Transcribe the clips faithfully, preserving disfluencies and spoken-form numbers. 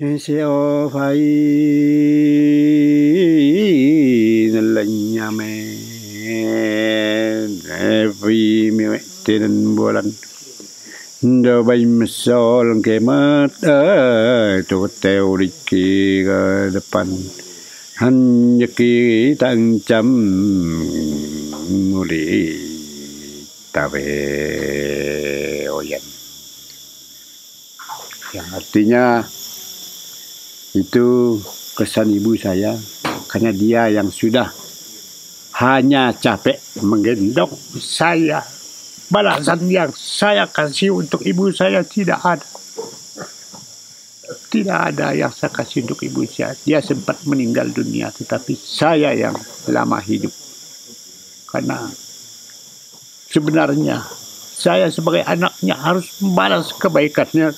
Seo fai nalanya me vi mi tenen bulan do bay mesol kemat eh tu teoriki ke depan hanya kita cam muli tabe oyen yang artinya itu kesan ibu saya karena dia yang sudah hanya capek menggendong saya. Balasan yang saya kasih untuk ibu saya tidak ada. Tidak ada yang saya kasih untuk ibu saya. Dia sempat meninggal dunia, tetapi saya yang lama hidup. Karena sebenarnya saya sebagai anaknya harus membalas kebaikannya.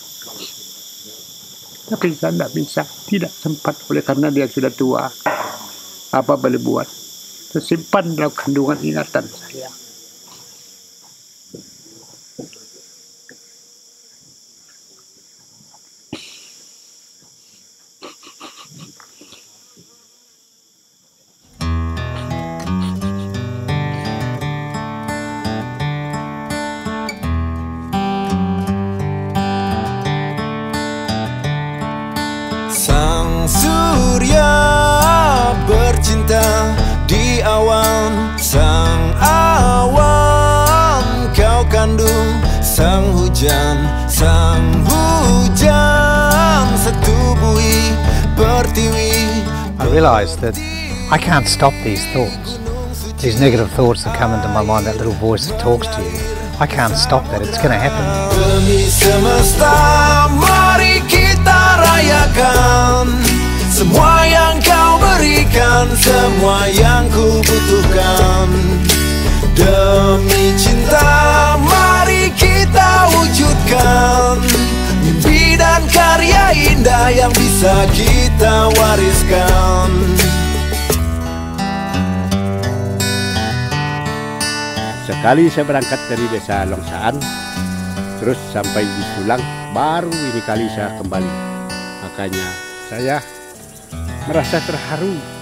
Tapi saya tidak bisa, tidak sempat oleh karena dia sudah tua. Apa boleh buat? Tersimpan dalam kandungan ingatan saya. Sang surya bercinta di awan, sang awan kau kandung, sang hujan, sang hujan setubuhi pertiwi. I realised that I can't stop these thoughts, these negative thoughts that come into my mind, that little voice that talks to you. I can't stop that, it's going to happen. Demi semesta mari kita rayakan semua yang kau berikan, semua yang ku butuhkan. Demi cinta mari kita wujudkan mimpi dan karya indah yang bisa kita wariskan. Sekali saya berangkat dari desa Longsaan, terus sampai di Sulang, baru ini kali saya kembali. Makanya saya merasa terharu